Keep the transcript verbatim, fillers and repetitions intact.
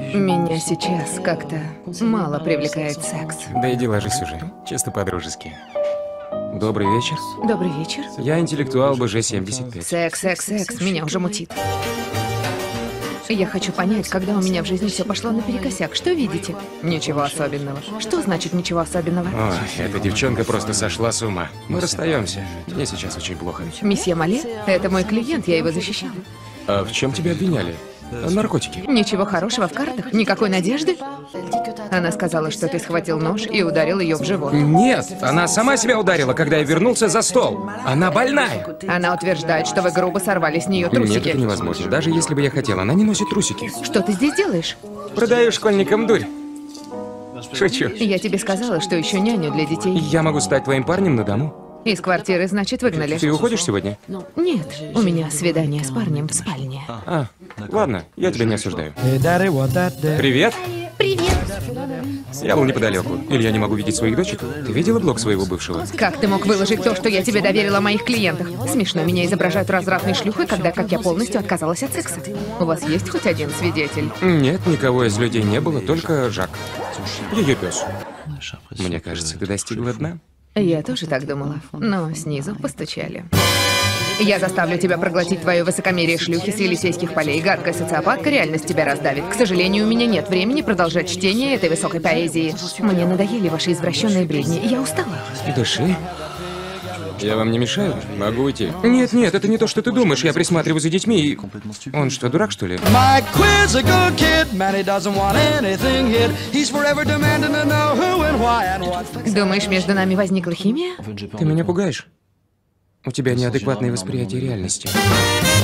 Меня сейчас как-то мало привлекает секс. Да иди ложись уже, чисто по-дружески. Добрый вечер. Добрый вечер. Я интеллектуал бэ жэ семьдесят пять. Секс, секс, секс, меня уже мутит. Я хочу понять, когда у меня в жизни все пошло наперекосяк. Что видите? Ничего особенного. Что значит ничего особенного? Ой, эта девчонка просто сошла с ума. Мы расстаемся. Мне сейчас очень плохо. Месье Мале? Это мой клиент, я его защищала. А в чем тебя обвиняли? Наркотики. Ничего хорошего в картах? Никакой надежды? Она сказала, что ты схватил нож и ударил ее в живот. Нет, она сама себя ударила, когда я вернулся за стол. Она больная. Она утверждает, что вы грубо сорвали с нее трусики. Нет, это невозможно. Даже если бы я хотел, она не носит трусики. Что ты здесь делаешь? Продаю школьникам дурь. Шучу. Я тебе сказала, что ищу няню для детей. Я могу стать твоим парнем на дому. Из квартиры, значит, выгнали. Ты уходишь сегодня? Нет, у меня свидание с парнем в спальне. А, ладно, я тебя не осуждаю. Привет. Привет. Я был неподалеку. Или я не могу видеть своих дочек? Ты видела блог своего бывшего? Как ты мог выложить то, что я тебе доверила о моих клиентах? Смешно, меня изображают развратной шлюхой, когда как я полностью отказалась от секса. У вас есть хоть один свидетель? Нет, никого из людей не было, только Жак. Ее пес. Мне кажется, ты достигла дна. Я тоже так думала, но снизу постучали. Я заставлю тебя проглотить твое высокомерие шлюхи с Елисейских полей. Гадкая социопатка, реальность тебя раздавит. К сожалению, у меня нет времени продолжать чтение этой высокой поэзии. Мне надоели ваши извращенные бредни. Я устала. Дыши. Я вам не мешаю? Могу уйти? Нет, нет, это не то, что ты думаешь. Я присматриваю за детьми и... Он что, дурак, что ли? Думаешь, между нами возникла химия? Ты меня пугаешь. У тебя неадекватное восприятие реальности.